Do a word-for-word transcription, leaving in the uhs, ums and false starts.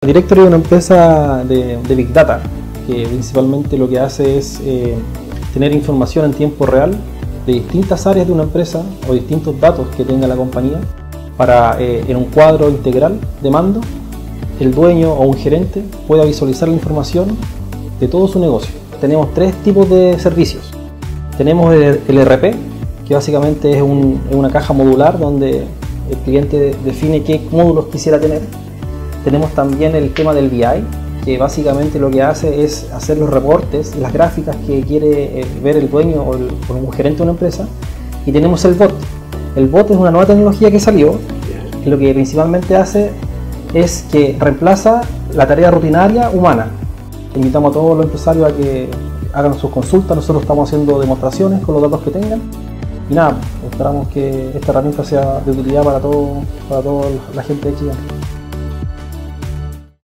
Directory es una empresa de, de Big Data que principalmente lo que hace es eh, tener información en tiempo real de distintas áreas de una empresa o distintos datos que tenga la compañía para eh, en un cuadro integral de mando el dueño o un gerente pueda visualizar la información de todo su negocio. Tenemos tres tipos de servicios. Tenemos el, el E R P, que básicamente es, un, es una caja modular donde el cliente define qué módulos quisiera tener. Tenemos también el tema del B I, que básicamente lo que hace es hacer los reportes, las gráficas que quiere ver el dueño o, el, o un gerente de una empresa. Y tenemos el bot. El bot es una nueva tecnología que salió, que lo que principalmente hace es que reemplaza la tarea rutinaria humana. Invitamos a todos los empresarios a que hagan sus consultas, nosotros estamos haciendo demostraciones con los datos que tengan. Y nada, esperamos que esta herramienta sea de utilidad para todo, para toda la gente de Chile.